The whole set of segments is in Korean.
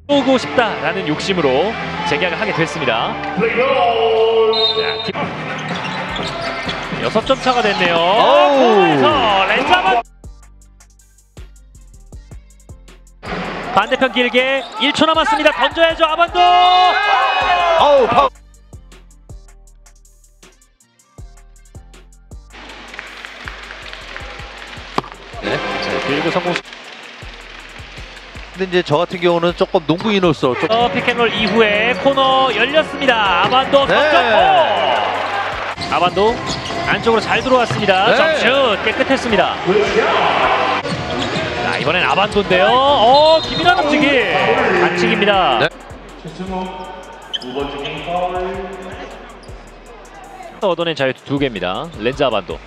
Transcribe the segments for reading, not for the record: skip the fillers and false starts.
오고 싶다라는 욕심으로 재계약을 하게 됐습니다. 자, 6점 차가 됐네요. 코너에서 렌자만 반대편 길게 1초 남았습니다. 던져야죠. 아반도. 파울. 네. 자, 그리고 성공. 근데 이제 저 같은 경우는 조금 농구인으로서 조금 픽앤롤 이후에 코너 열렸습니다. 아반도 선점포. 아반도 안쪽으로 잘 들어왔습니다. 점슛 깨끗했습니다. 자, 이번엔 아반도인데요. 기민한 움직임. 반칙입니다. 네. 얻어낸 자유투 2개입니다. 렌즈 아반도.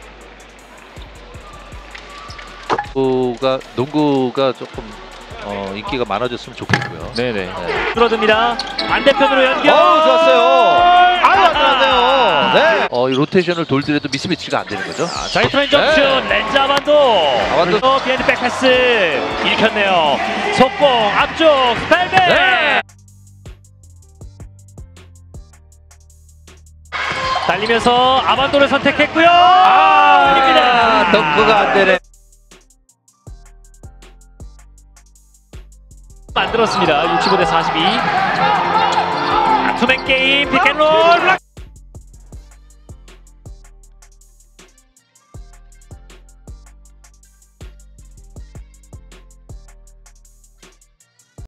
농구가 조금 인기가 많아졌으면 좋겠고요. 네네. 줄어듭니다. 반대편으로 연결. 좋았어요. 안 나왔네요. 네. 이 로테이션을 돌더라도 미스매치가 안 되는 거죠. 자유투 점슛. 렌즈 아반도. 비하인드 백패스 읽혔네요. 속공 앞쪽 스펠백. 네. 달리면서 아반도를 선택했고요. 입니다. 덩크가 안 되네. 만들었습니다. 65대 42. 투맨 게임 픽앤롤.